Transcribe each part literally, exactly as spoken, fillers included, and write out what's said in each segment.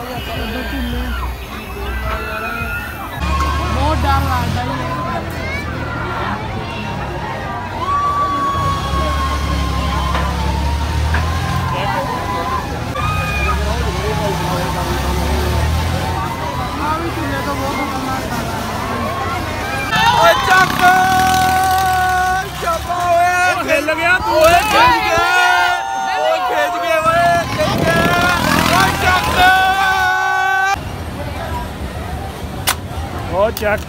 बहुत डर लगता है। तो बहुत खेल गया तू ओ चक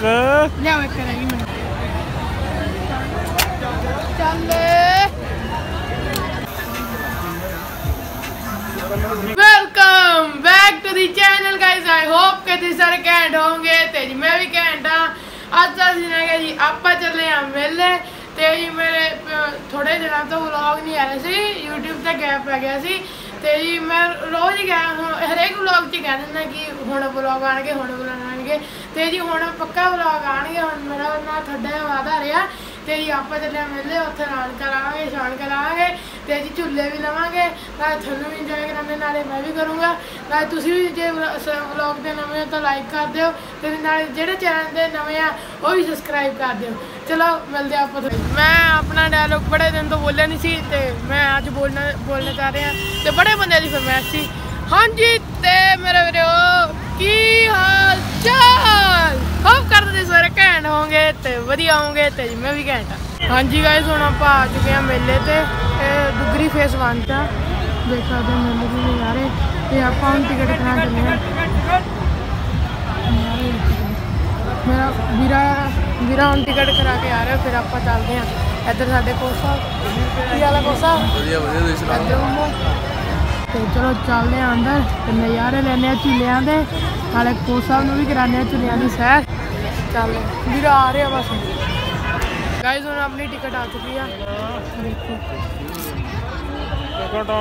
welcome back to the channel guys. I hope के तुम सारे घैंट होंगे ते जी मैं भी घैंट हाँ। अज का दिन है जी आप चले हैं मेले ते जी मेरे थोड़े दिनों तो व्लॉग नहीं आया सी, यूट्यूब से गैप पै गया सी ते जी मैं रोज़ ही गया हरेक व्लॉग च कह दिंदा कि हुण व्लॉग आएंगे हुण व्लॉग आएंगे ते जी हुण पक्का व्लॉग आएंगे। हुण मेरा ना थोड़ा वादा रहा ते जी आप चले मेले उत्थे रौनकां लावांगे शौनकां लावांगे ते जी झूले भी लवांगे नाले थोनू भी इंजॉय कराने नाले मैं भी करूँगा नाले तुसीं भी जे व्लॉग दे नवें तो लाइक कर दिओ ते नाले जेहड़े चैनल दे नवें आ वो भी सबसक्राइब कर दिओ। चलो मिलते आप। मैं अपना डायलॉग बड़े दिन तो बोलिया नहीं सी ते मैं अज बोलना बोलना चाह रहा ते बड़े बंदे की फरमाइश सी। हाँ जी ते मेरे वीरो की हाल चाल, होप करते सारे घैंट होंगे ते वधिया होंगे ते मैं भी घैंट हाँ। हाँ जी गाइस हुण आपां आ चुके हैं मेले ते डुगरी फेस वन च देख सकते हैं मेले के नज़ारे ते आपां हुण टिकट करा चले हैं। मेरा वीरा वीरा हुण टिकट करा के आ रहा फिर आप चलते हैं इधर साढ़े कोच साहब की हाल है कोच साहब तो चलो चलते हैं अंदर तो नज़ारे लेने झूलियां दे नाले कोच साहब भी कराने झूलियां की सैर। चल वीरा आ रहे बस गाइस हुण अपनी टिकट आ चुकी है देखो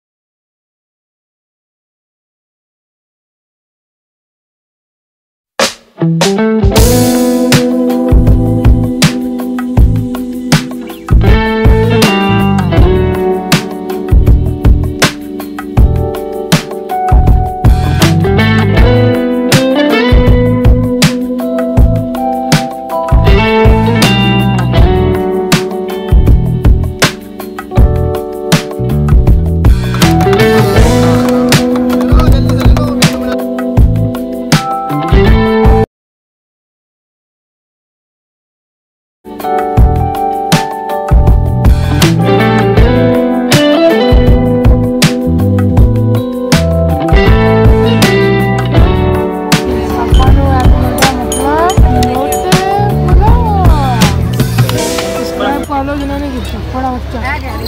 जिन्होंने बड़ा बच्चा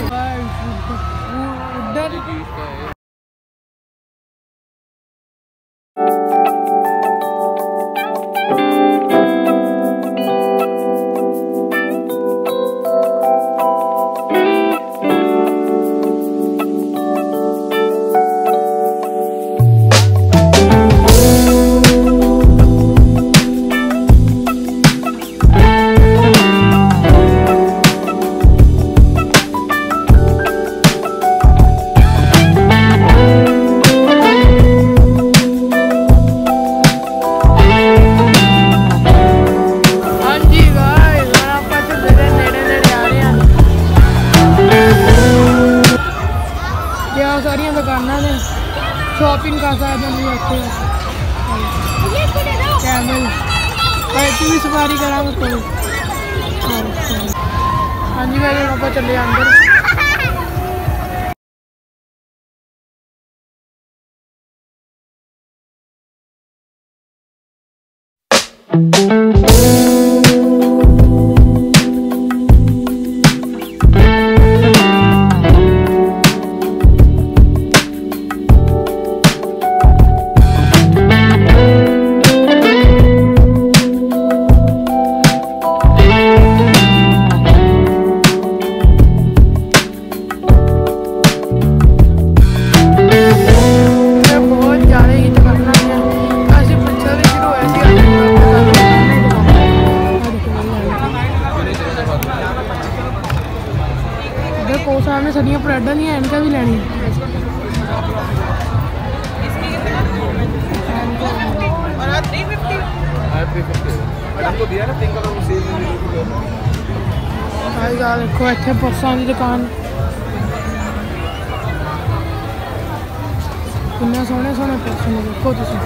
सारिया दुकाना ने शॉपिंग कर सकते हैं कैमल तू भी सवारी करा कोई। हाँ जी भाई आप चले अंदर सामने साड़ियाँ परेडा दी एनका भी लैनी देखो इतने पर्सों की दुकान कितने सोहने सोहने पर्स ने देखो तुम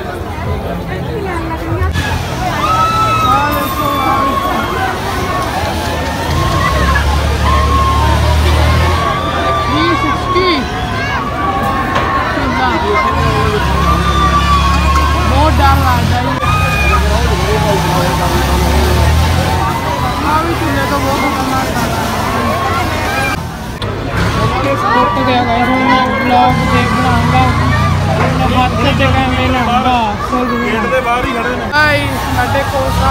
बहुत डर लगता है चूल्हे तो बहुत खतरनाक गया मैं ब्लॉग देख बनाऊंगा हाथ से जगह में लाऊंगा साढ़े कोसा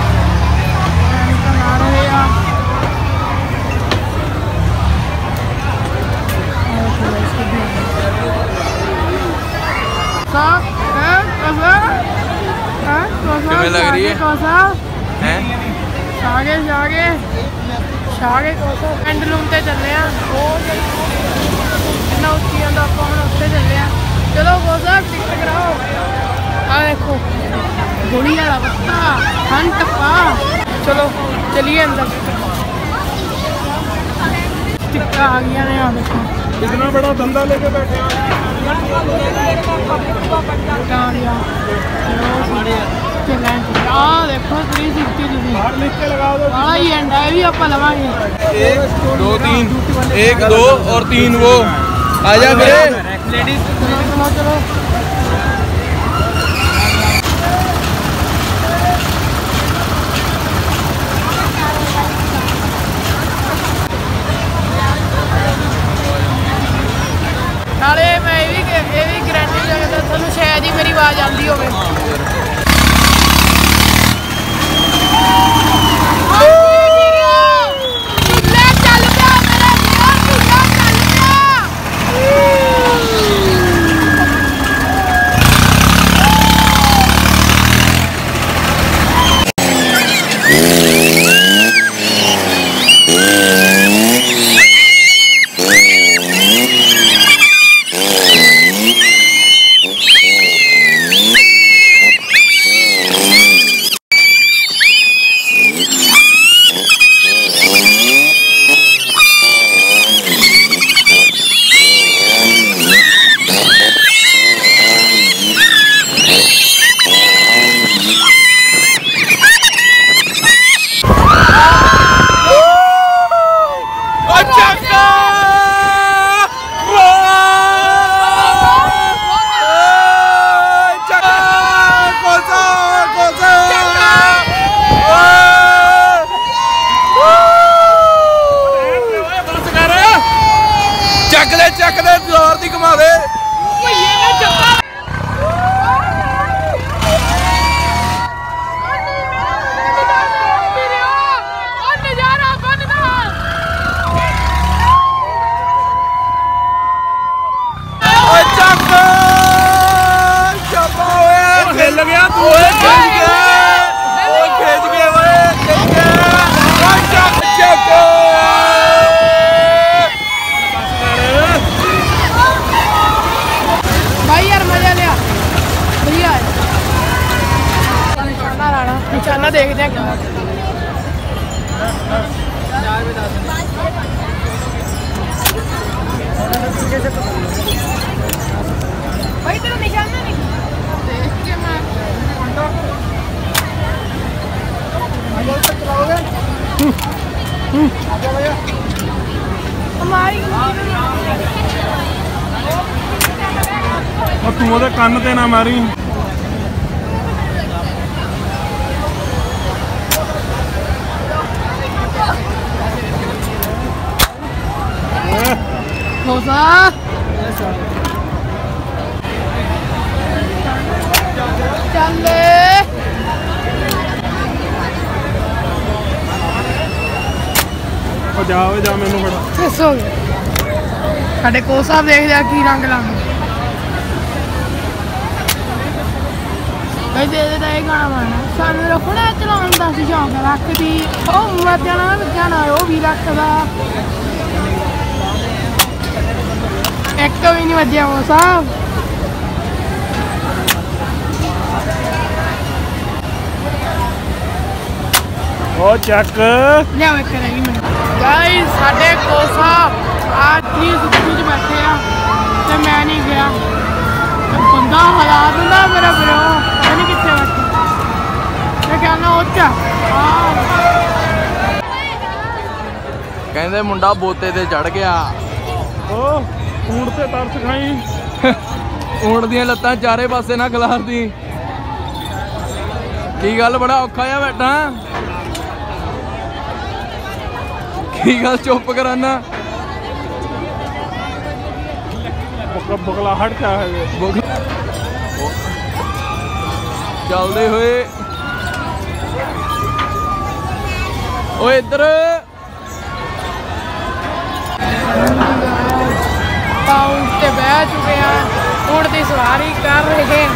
बना रहे किमें लग रही है हैं शागे शागे शागे कोसा एंडलूम ते चले इन्ना उच्ची आंदा आप हम उत्ते चले चलो कोसा टिकट कराओ आ देखो गोली वाला पत्ता खन टप्पा चलो चलिए अंदर टिकट आ गया ने यहाँ देखो इतना बड़ा धंधा लेके बैठे देखो थ्री सिक्सटी बड़ा ही एंड है भी आप लवांगे एक दो तीन एक दो और तीन वो आजा मेरे लेडीज चलो चलो नाले मैं ये भी ये भी गारंटी लगता थानू शायद ही मेरी आवाज़ आती होवे ਚੱਕ ਦੇ ਜ਼ੋਰ ਦੀ ਘੁਮਾ ਦੇ ਭਈਏ ਨੇ ਚੱਕਾ ਨਜ਼ਾਰਾ ਬਣਦਾ ਓਏ ਚੱਕ ਚੱਪਾ ਓਏ ਖੇਲ ਗਿਆ ਤੂੰ ਓਏ ਖੇਲ ਗਿਆ ਓਏ ਖੇਜ ਗਿਆ ਓਏ ਖੇਜ ਗਿਆ ਓਏ ਚੱਕ ਚੱਕ निशाना देखते हैं भाई तेरा निशाना नहीं देख के मैं हमारी तू ओदे कन्न ते ना मारी कोसा चल जाओ जा मैनू फड़ा सो साढ़े कोसा देख लिया की रंग लाने दे दे गाना मारना सानू रखना चलाने का शौक रखती मर जाना जाना वो भी रखता एक तो भी नहीं बजे वो साहब ओ चेक लिया करेगी मैं गाइस साढ़े कोसा आज थ्री सिक्सटी च बैठे आ ते मैं नहीं गया ते बंदा हालात ना मेरा ब्रो पता नहीं कितने बैठे मैं कहना उच्चा कहंदे मुंडा बोते ते चढ़ गया ओ ऊंट ते तरस खाई ऊंट दियां लत्तां चारे पासे ना खलार दी की गल बड़ा औखा आ बैठा की गल चुप कराना बगलाहट क्या है चलते हुए ओ इधर ऊंट ते बह चुके हैं ऊंट की सवारी कर रहे हैं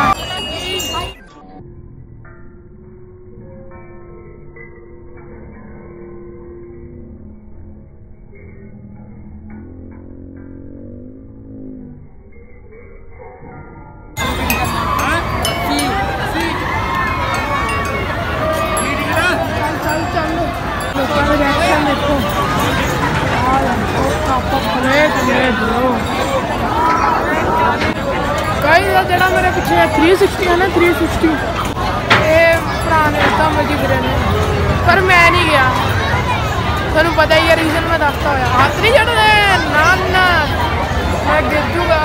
जरा मेरे पिछले थ्री सिक्सटी है ना थ्री सिक्सटी ये पुराने इतना मर्जी फिरे ने पर मैं नहीं गया तुहानू पता ही है रीजन मैं दसता होया हाथ नहीं चढ़ने ना ना मैं गिर जूगा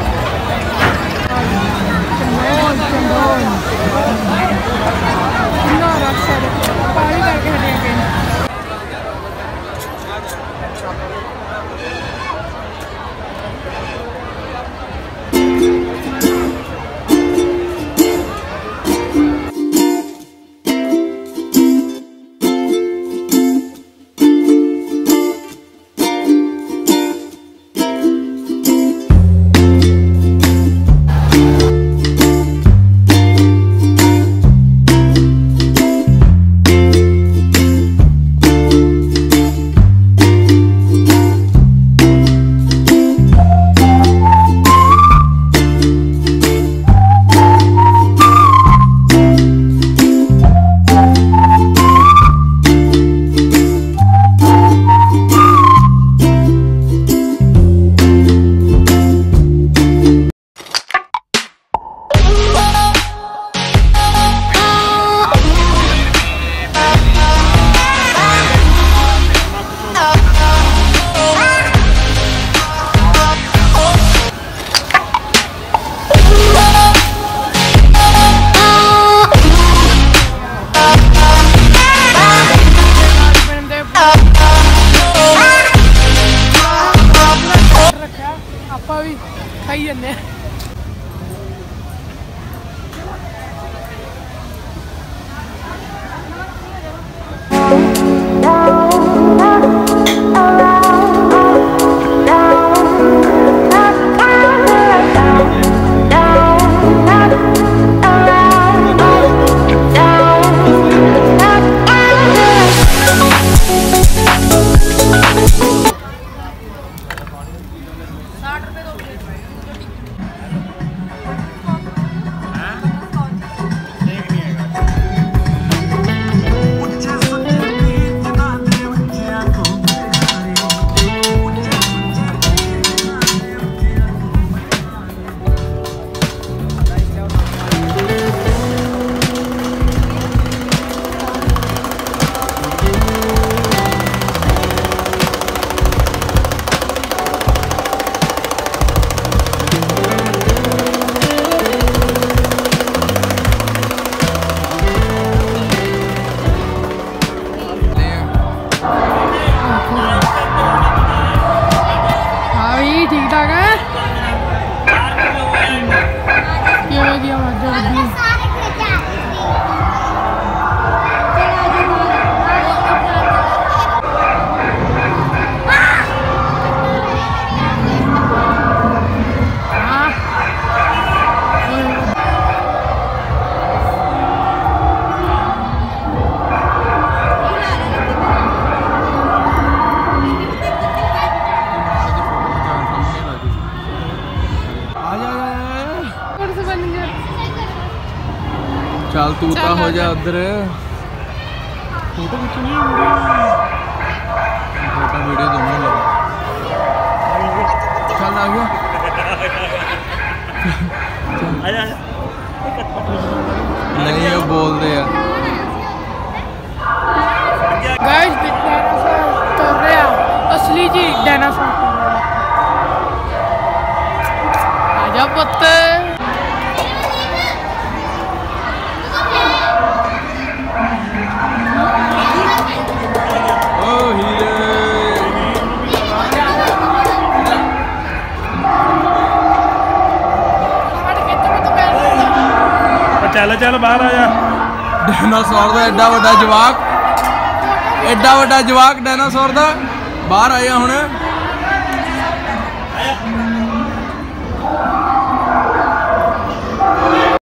कितना रश है पानी करके हटे गए खाई जन्ने चल तू तो हो जा उधर फोटो खींचनी है ਆਪਾਂ ਵੀਡੀਓ ਦੋਨੋਂ ਲਗਾ ਚੱਲ ਆ ਗਿਆ आजा नहीं वो बोल दे यार गाइस डायनासोर तो रहा असली जी डायनासोर आजा पुत्त ओ हीरे चल चल बाहर आजा डायनासोर का एडा वड्डा जवाक एडा वड्डा जवाक डायनासोर का बाहर आया हुण